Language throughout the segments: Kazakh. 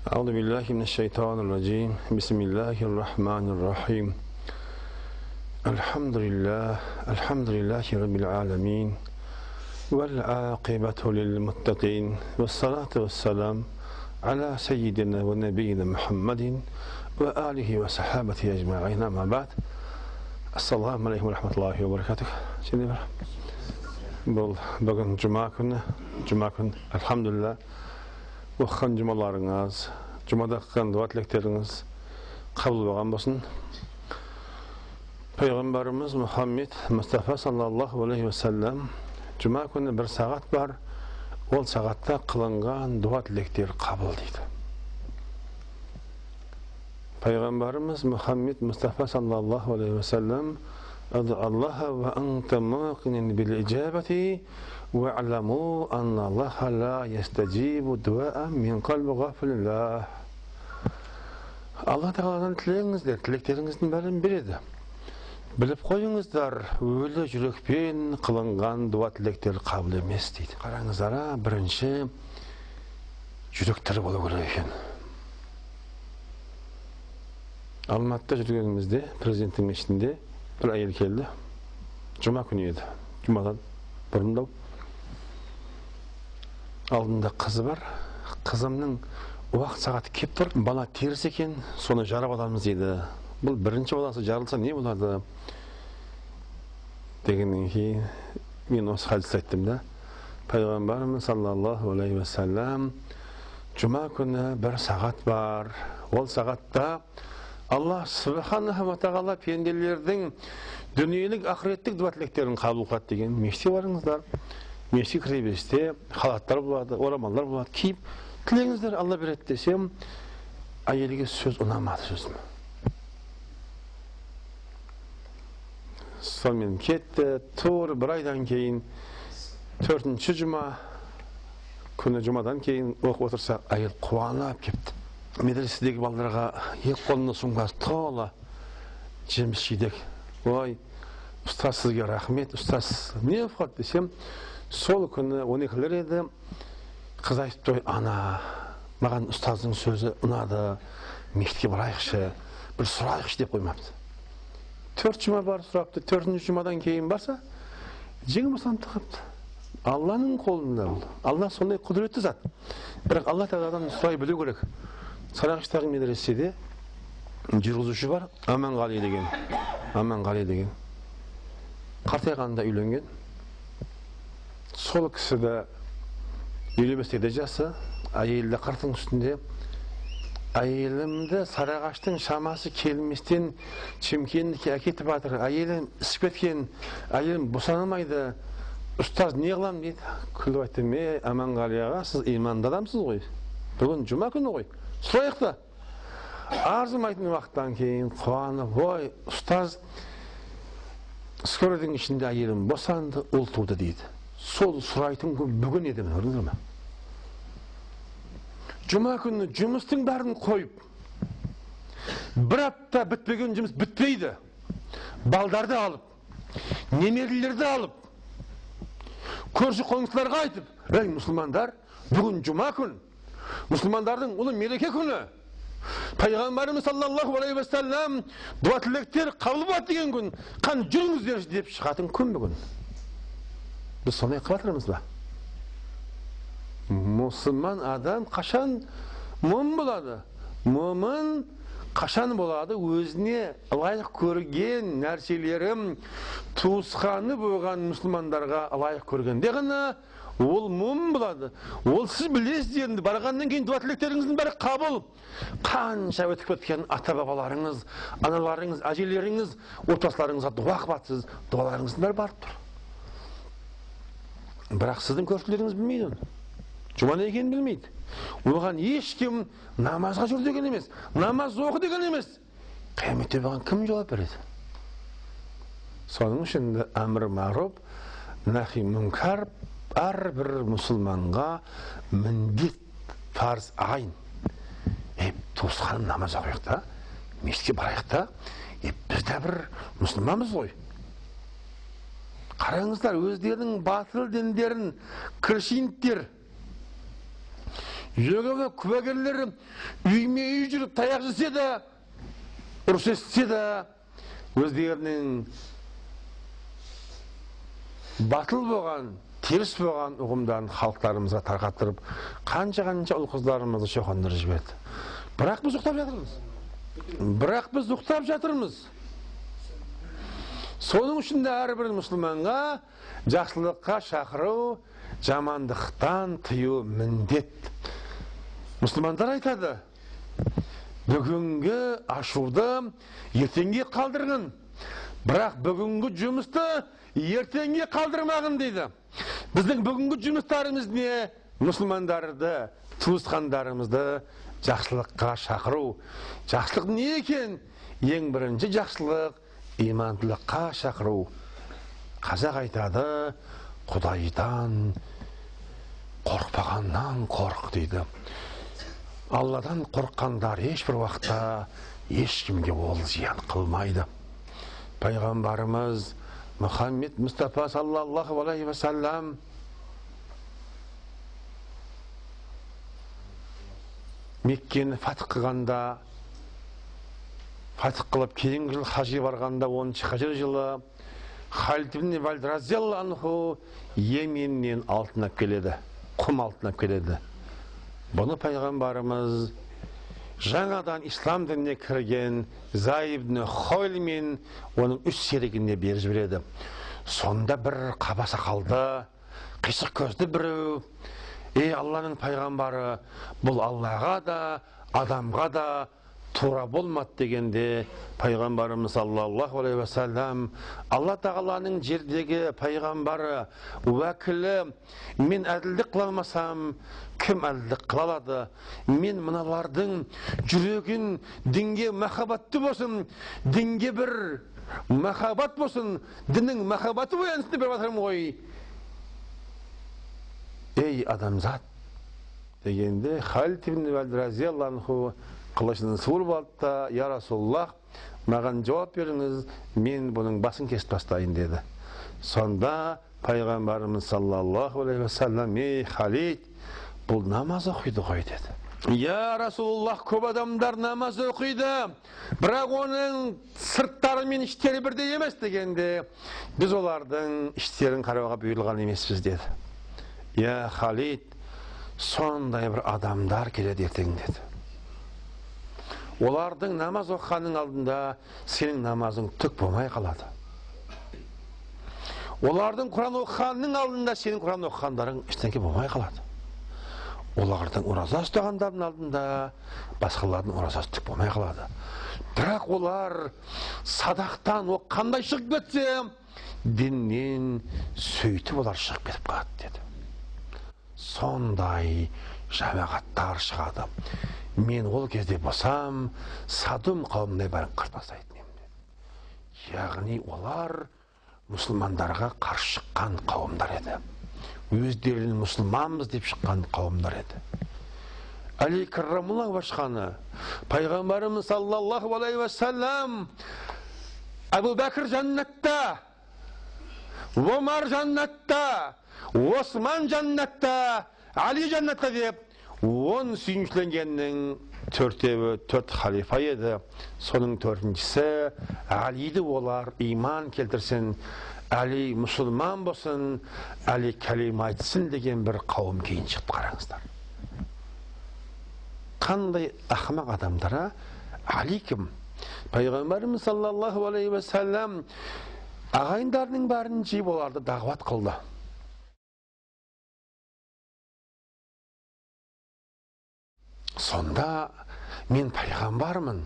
أعوذ بالله من الشيطان الرجيم بسم الله الرحمن الرحيم الحمد لله رب العالمين والعاقبة للمتقين والصلاة والسلام على سيدنا ونبينا محمد وآله وصحابته أجمعين أما بعد السلام عليكم ورحمة الله وبركاته. Şimdi bugün Cuma günü elhamdülillah okuyan cumalarınız, cumada okuyan dua tilekleriniz kabul olgan bolsun. Peygamberimiz Muhammed Mustafa sallallahu aleyhi ve sellem Cuma günü bir saat var. O saatte kılıngan dua tilekler kabul deydi. Peygamberimiz Muhammed Mustafa sallallahu aleyhi ve sellem Allah'a ve ente muqinin bil icabeti ve alamu anna Allah la yestecibu du'a min kalbi gafilillah. Allah Teala'dan tileklerinizin bärin biredi. Bilip koyuңuzдар, ölü yürekpen kılıngan dua tilekler kabul emes deydi. Karаңыздар, birinci yürekleri bolu gerek eken. Almatıda жүргенimizde, prezidentin meşrinde bir ayel keldi. Cuma günü edi. Cumadan burunda. Aldında kızı var. Kızımның uaq saati kep tur. Bala terisi eken, sonu jarap alamыз dedi. Bu birinci balası jarılsa ne bolardı? Degenden keyin men осы hadis aytdım da. Peygamberimiz sallallahu aleyhi ve sellem Cuma günü bir saat var. O saatte Allah subhanahu ve taala pendelerдің dünyelik ahiretlik dua tileklerini kabul kılat деген мешітке барыңыздар. Мешітке кіре берісте халаттар болады, орамалдар болады. Киіп тілеңіздер, Алла береді десем, әйелге сөз ұнамады сөзім. Сонымен кетті, тур бір айдан кейін 4-ші жұма күні жұмадан кейін оқып отырса, әйел қуанып кепті. Медреседегі балдарға екі қолына сумкасы тола жеміс жидек. Ой, ұстаз сізге рахмет, ұстаз не оқыды десем, сол күні 12-лер еді. Қыз айтыпты, ана, маған ұстаздың сөзі ұнады, мектепке барайықшы, бір сұрайықшы деп қоймапты. 4 жұма бар сұрапты, 4-ші жұмадан кейін барса, жеңі босанып тығыпты. Алланың қолында бұл. Алла сондай құдіретті зат. Бірақ Алла Тағаладан сұрай білу керек. Сарайғыштағы медреседе жүргізуші бар, Аманғали деген. Қартайғанда үйленген. Сол кісі де 55-те жасы, әйелі қартың үстінде. Әйелімді Сарайғаштың шамасы келместен Чемкентке әкетіп жатыр. Әйелім ісіп кеткен, әйелім босанамайды. Ұстаз не қылам дейді. Күліп айттым, Аманғали аға, сіз иманды адамсыз ғой. Бүгін жұма күні ғой. Сұрайықта. Арзымайтын уақыттан кейін қуанып, ой, ұстаз скоройдың ішінде әйелім босанды, ұл туды дейді. Сол сұрайтын күн бүгін еді ме, көрдіңіздер ме? Жұма күні жұмыстың бәрін қойып, бір апта бітпеген жұмыс бітпейді. Балдарды алып, немерелерді алып, көрші қоңсыларға айтып, ей мұсылмандар, бүгін жұма күн, мұсылмандардың ұлы мереке күні. Peygamberimiz sallallahu aleyhi ve sellem dua tilekler kabul болады деген күн. Қан жүріңіздер деп шығатын күн бүгін. Біз сондай қылып жатырмыз ба? Мұсылман адам қашан мұмын болады? Мұмын қашан болады? Өзіне лайық көрген нәрселерін туысқаны болған мұсылмандарға лайық көргенде ғана ол мұмын болады. Ол сіз білесіз енді, барғаннан кейін дуа тілектеріңіздің бәрі қабыл. Қанша өтіп кеткен ата-бабаларыңыз, аналарыңыз, әжелеріңіз, отбасыларыңызға дуа қыласыз, дуаларыңыздың бәрі барып тұр. Бірақ сіздің көршілеріңіз білмейді оны. Жұма не екенін білмейді. Оған ешкім намазға жүр деген емес, намаз оқы деген емес. Қияметте оған кім жауап береді? Соның үшін әмір маруф, нахи мүнкар әрбір мұсылманға міндет, парыз, айын. Туысқаным намаз оқиық та, мешітке барайық та, біз де бір мұсылманбыз ғой. Қараңыздар, өздерінің батыл діндерін крышинттер Жөгөмө күбөгерлерим үйме үй жүрүп таяк жесе да, урус эстесе да, өздерінің батыл болған, теріс болған ұғымдарын халықтарымызға тарқаттырып, қанша ұл қыздарымызды шоқындырып жіберді. Бірақ біз ұйықтап жатырмыз. Соның үшін де әрбір мұсылманға жақсылыққа шақыру, жамандықтан тыю міндет. Мұсылмандар айтады, бүгінгі ашуды ертеңге қалдырғын, бірақ бүгінгі жұмысты ертеңге қалдырмағын дейді. Біздің бүгінгі жұмыстарымыз не? Мұсылмандарды, туысқандарымызды жақсылыққа шақыру. Жақсылық не екен? Ең бірінші жақсылық имандылыққа шақыру. Қазақ айтады, Құдайдан қорқпағаннан қорқ дейді. Алладан қорыққандар ешбір уақытта ешкімге ол зиян қылмайды. Пайғамбарымыз Мұхаммед Мұстафа саллаллаху алейхи ва саллам Меккені фатх қылғанда, фатх қылып кейінгі жыл хажи барғанда, 10-шы хажи жылы Халид ибн Валид разияллаху анху Йеменнен алтын келеді, құм алтын келеді. Бұны пайғамбарымыз жаңадан ислам дініне кірген Заид ибн Хуайл мен оның 3 серігіне беріп жібереді. Сонда бір қаба сақалды, қисық көзді біреу, Алланың пайғамбары, бұл Аллаға да, адамға да тура болмады дегенде, пайғамбарымыз саллаллаху алейхи ва саллам, Алла тағаланың жердегі пайғамбары, уәкілі, мен әділдік қыламасам, кім әділдік қылалады? Мен мыналардың жүрегін дінге махаббатты болсын, дінге бір махаббат болсын, діннің махаббаты оянсын деп жатырмын ғой. Ей адамзат дегенде, Халид ибн Валид разияллаху анху қылышын суырып алды да, я Расулаллах, маған жауап беріңіз, мен бұның басын кесіп тастайын деді. Сонда пайғамбарымыз саллаллаху алейхи ва саллам, ей Халид, бұл намаз оқиды ғой деді. Я Расулаллах, көп адамдар намаз оқиды, бірақ оның сырттары мен іштері бірдей емес дегенде, біз олардың іштерін қарауға бұйырылған емеспіз деді. Я Халид, сондай бір адамдар келеді ертең деді. Олардың намаз оққанның алдында сенің намазың түк болмай қалады. Олардың Құран оққанның алдында сенің Құран оққандарың ештеңе болмай қалады. Олардың ораза ұстағандардың алдында басқалардың оразасы түк болмай қалады. Бірақ олар садақтан қандай шығып кетсе, діннен сөйтіп олар шығып кетіп қалады деді. Сондай жамағаттар шығады. Мен ол кезде болсам, Садум қауымына бәрін қырып тастайтын едім. Яғни олар мұсылмандарға қарсы шыққан қауымдар еді. Өздерін мұсылманбыз деп шыққан қауымдар еді. Әли каррамуллах башқаны, пайғамбарымыз саллаллаху алейхи ва саллам, Әбу Бәкір жаннатта, Омар жаннатта, Осман жаннатта, Али жаннатта деп, 10 сүйіншіленгеннің 4 халифа еді. Соның 4-шісі Алиді олар иман келтірсін, Али мұсылман болсын, Али кәлима айтсын деген бір қауым кейін шықты, қараңыздар. Қандай ақымақ адамдара? Али кім? Пайғамбарымыз саллаллаху алейхи ва саллам ағайындарының бәрін жиып оларды дағуат қылды. Сонда мен пайғамбармын,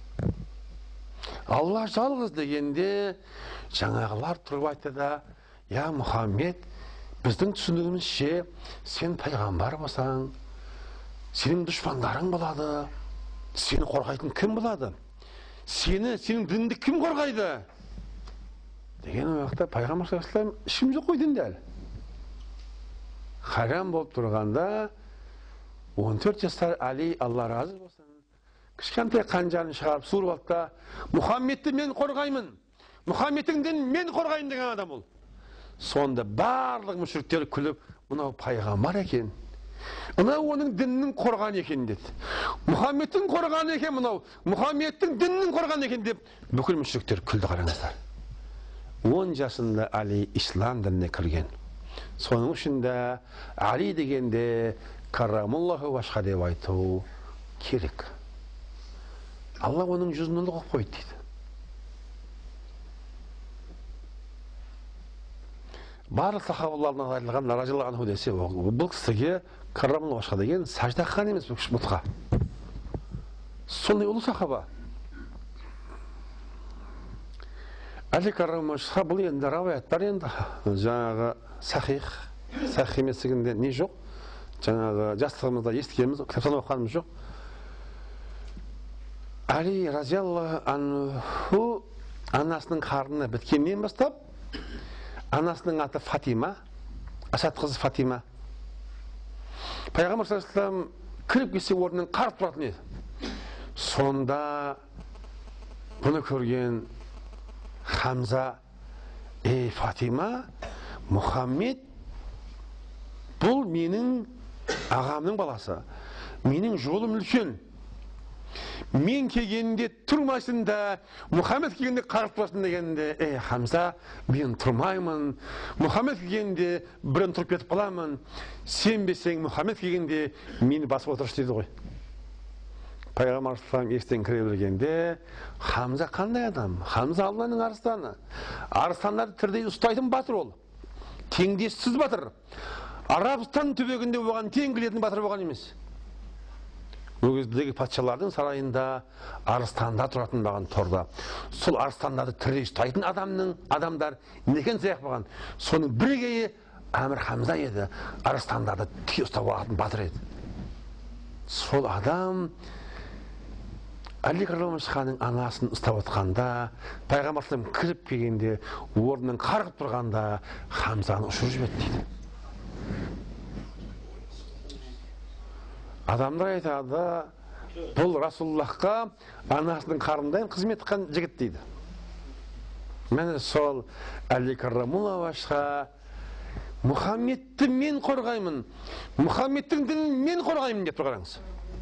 Алла жалғыз дегенде жаңағылар тұрып айтты да, я Мұхаммед, біздің түсінігімізше сен пайғамбар болсаң, сенің дұшпандарың болады, сені қорғайтын кім болады? Сенің дінді кім қорғайды? Деген уақытта пайғамбар саллаллаху алейхи ва саллям ішім жоқ қой дінде әлі. Хайран болып тұрғанда 14 жастар Али, Алла разы болсын, кішкентай қанжарын шығарып суырып алды да, Мұхаммедті мен қорғаймын, Мұхаммедтің дінін мен қорғаймын деген адам ол. Сонда барлық мүшриктер күліп, мынау пайғамбар екен, Mına onun dininin korgan eken dedi. Muhammed'in korgan eken mına, Muhammed'in dininin korgan eken deyip, бүкіл müşrikler küldü qarаңыздар. 10 yaşında Ali İslam dinine kirgen. Sonun içinde Ali degende karramullahu vaşha dep aytуу керек. Allah onun yüzünü ılık koydu dedi. Барлық сахабалардан айтылған разияллаху анху десе, бұл кісіге каррамулlahu vaşha деген сажда қылған емес бұл кісі бұтқа. Сондай ұлы сахаба. Али каррамулlahu vaşha бұл енді раваяттар енді жаңағы сахих емесігінде не жоқ. Жаңағы жастығымызда естігеніміз, кітаптан оқығанымыз жоқ. Али разияллаху анху анасының қарны біткеннен бастап, анасының аты Фатима, Асад қызы Фатима. Пайғамбар саллаллаху алейхи ва саллям кіріп келсе орнынан қарып тұратын еді. Сонда бұны көрген Хамза, ей Фатима, Мұхаммед бұл менің ағамның баласы, менің жолым үлкен. Мен келгенде тұрмайсың да, Мұхаммед келгенде қарып тұрасың дегенде, ей Хамза, мен тұрмаймын. Мұхаммед келгенде бірін тұрып кетіп қаламын. Сен бесең Мұхаммед келгенде мені басып отыршы деді ғой. Пайғамбар саллаллаху естен кіре бергенде, Хамза қандай адам? Хамза Алланың арыстаны. Арыстандарды тірдей ұстайтын батыр ол. Теңдессіз батыр. Арабстан түбегінде оған тең келетін батыр болған емес. Ол кездегі патшалардың сарайында арыстанда тұратын баған торда. Сол арыстандарды тірдей ұстайтын адамдар некен сияқты болған. Соның бірегейі Әмір Хамза еді. Арыстандарды тіке ұстап алатын батыр еді. Сол адам Али каррамулlahu vaşhaның анасын ұстап отқанда, Пайғамбар саллаллаху алейхи ва саллям кіріп келгенде, орнынан қарғып тұрғанда Хамзаны ұшырып жіберді дейді. Адамдар айтады, бұл Расулуллахқа анасының қарындайын қызмет еткен жігіт дейді. Міне сол Али каррамулlahu vaşha Мұхаммедті мен қорғаймын, Мұхаммедтің дінін мен қорғаймын деп тұрғараңыз.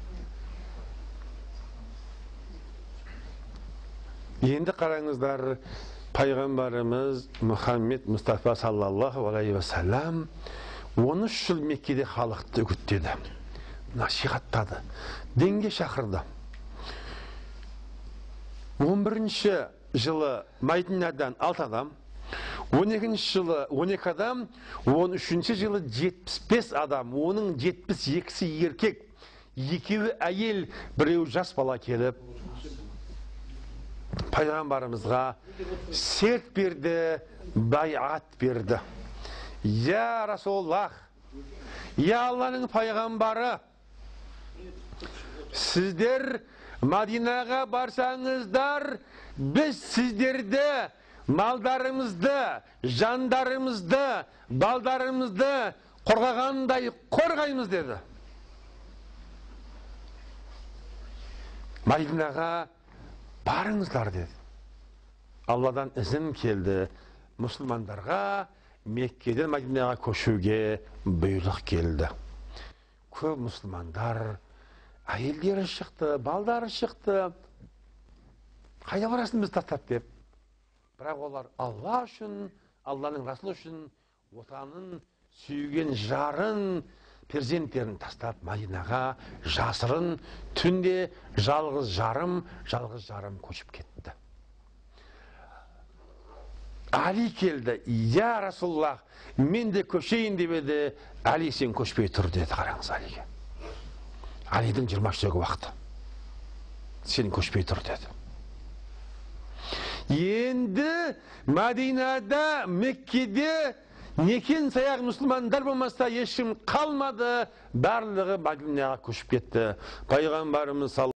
Енді қараңыздар, пайғамбарымыз Мұхаммед Мұстафа саллаллаху алейхи ва саллям 13 жыл Меккеде халықты үгіттеді, насихаттады, дінге шақырды. 11-ші жылы Мәдинадан 6 адам, 12-ші жылы 12 адам, 13-ші жылы 75 адам, оның 72-сі еркек, 2-і әйел, 1-і жас бала келіп, Пайғамбарымызға серт берді, байат берді. Я Расулаллах, я Алланың пайғамбары, сіздер Мадинаға барсаңыздар, біз сіздерді, малдарымызды, жандарымызды, балдарымызды қорғағандай қорғаймыз деді. Мадинаға барыңыздар деді. Алладан ізін келді. Мұсылмандарға Меккеден Мадинаға көшуге бұйрық келді. Көп мұсылмандар, әйелдері шықты, балдары шықты. Қайда барасын біз тастап деп. Бірақ олар Алла үшін, Алланың Расулы үшін, отанын сүйген жарын, перзенттерін тастап Мадинаға жасырын түнде жалғыз жарым көшіп кетті. Али келді, я Расулаллах, мен де көшейін деп еді, Али сен көшпей тұр деді, қараңыз Алиге. Алидің 20 жегі уақыты. Сен көшпей тұр деді. Енді Мадинада, Меккеде некен саяқ мұсылмандар болмаса ешкім қалмады, барлығы Мадинаға көшіп кетті. Пайғамбарымыз